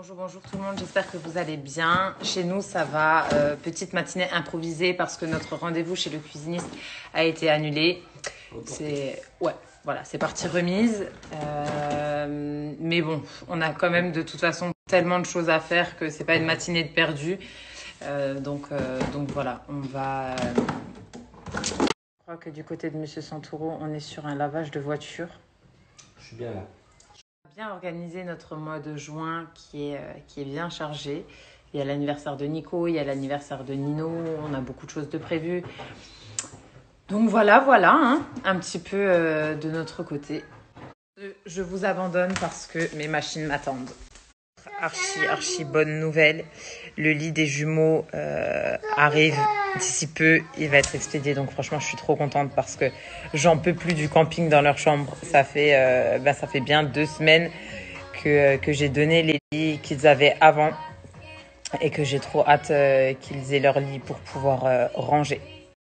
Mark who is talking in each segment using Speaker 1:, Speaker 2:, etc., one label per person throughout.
Speaker 1: Bonjour, bonjour tout le monde, j'espère que vous allez bien. Chez nous, ça va. Petite matinée improvisée parce que notre rendez-vous chez le cuisiniste a été annulé. C'est parti remise. Mais bon, on a quand même de toute façon tellement de choses à faire que c'est pas une matinée de perdu. Donc voilà, on va. Je crois que du côté de Monsieur Santoro, on est sur un lavage de voiture.
Speaker 2: Je suis bien là.
Speaker 1: Bien organiser notre mois de juin qui est bien chargé. Il y a l'anniversaire de Nico, il y a l'anniversaire de Nino, on a beaucoup de choses de prévues. Donc voilà, hein, un petit peu de notre côté. Je vous abandonne parce que mes machines m'attendent. Archi bonne nouvelle. Le lit des jumeaux arrive d'ici peu. Il va être expédié. Donc franchement, je suis trop contente parce que j'en peux plus du camping dans leur chambre. Ça fait bien 2 semaines que j'ai donné les lits qu'ils avaient avant et que j'ai trop hâte qu'ils aient leur lit pour pouvoir ranger.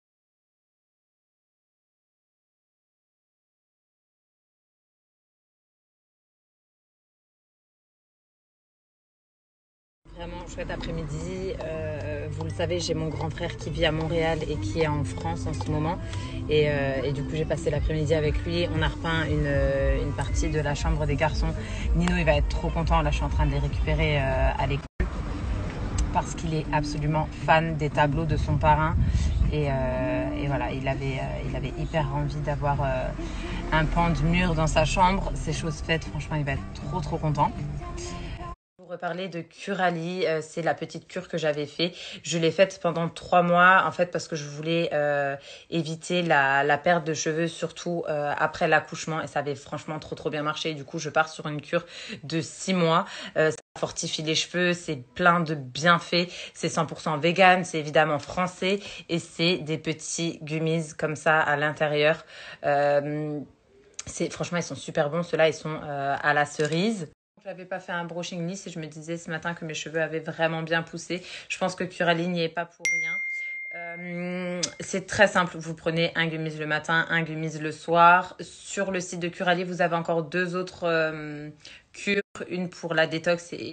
Speaker 1: Vraiment chouette après-midi. Vous le savez, j'ai mon grand frère qui vit à Montréal et qui est en France en ce moment. Et du coup, j'ai passé l'après-midi avec lui. On a repeint une partie de la chambre des garçons. Nino, il va être trop content. Là, je suis en train de les récupérer à l'école parce qu'il est absolument fan des tableaux de son parrain. Et voilà, il avait hyper envie d'avoir un pan de mur dans sa chambre. C'est chose faite. Franchement, il va être trop content. Reparler de Curali, c'est la petite cure que j'avais fait. Je l'ai faite pendant 3 mois en fait parce que je voulais éviter la perte de cheveux surtout après l'accouchement et ça avait franchement trop bien marché. Du coup, je pars sur une cure de 6 mois. Ça fortifie les cheveux, c'est plein de bienfaits. C'est 100% vegan, c'est évidemment français et c'est des petits gummies comme ça à l'intérieur. Franchement, ils sont super bons. Ceux-là, ils sont à la cerise. Je n'avais pas fait un brushing lisse et je me disais ce matin que mes cheveux avaient vraiment bien poussé. Je pense que Curali n'y est pas pour rien. C'est très simple. Vous prenez un gummies le matin, un gummies le soir. Sur le site de Curali, vous avez encore 2 autres cures. Une pour la détox et